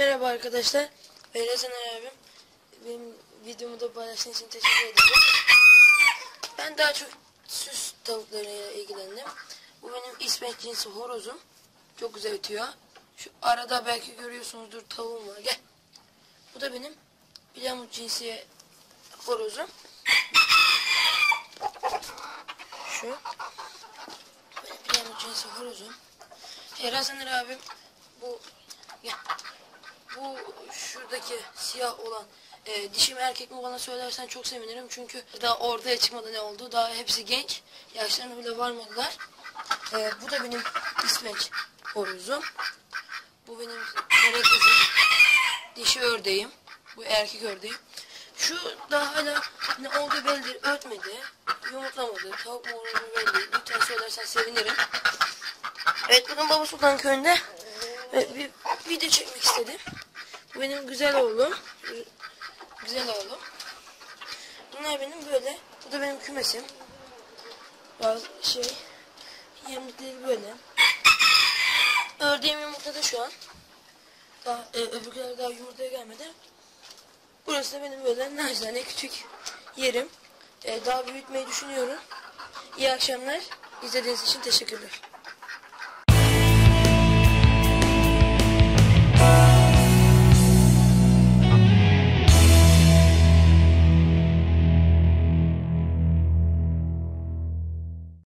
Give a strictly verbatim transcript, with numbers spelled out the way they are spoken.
Merhaba arkadaşlar. Beyrazan abim. Benim videomu da paylaştığınız için teşekkür ederim. Ben daha çok süs tavuklarıyla ilgilendim. Bu benim İsmet cinsi horozum. Çok güzel ötüyor. Şu arada belki görüyorsunuzdur tavuğum var. Gel. Bu da benim Bilamut cinsi horozum. Şu. Benim Bilamut cinsi horozum. Beyrazan abim. Bu gel. Bu şuradaki siyah olan e, dişi mi erkek mi bana söylersen çok sevinirim. Çünkü daha ortaya çıkmadı ne oldu. Daha hepsi genç. Yaşlarına bile varmadılar. E, bu da benim İsmet horozum. Bu benim kara kızım. Dişi ördeğim. Bu erkek ördeğim. Şu daha hala ne oldu belli değil. Ötmedi. Yumurtlamadı. Tavuk mu horozum belli değil. Lütfen söylersen sevinirim. Evet, bugün Baba Sultan köyünde e, bir video çekmek istedim. Bu benim güzel oğlum. Güzel oğlum. Bunlar benim böyle. Bu da benim kümesim. Bazı şey yemlikleri böyle. Ördeğim yumurtada şu an. Daha e, öbürler daha yumurtaya gelmedi. Burası da benim böyle nacizane küçük yerim. E, daha büyütmeyi düşünüyorum. İyi akşamlar. İzlediğiniz için teşekkürler.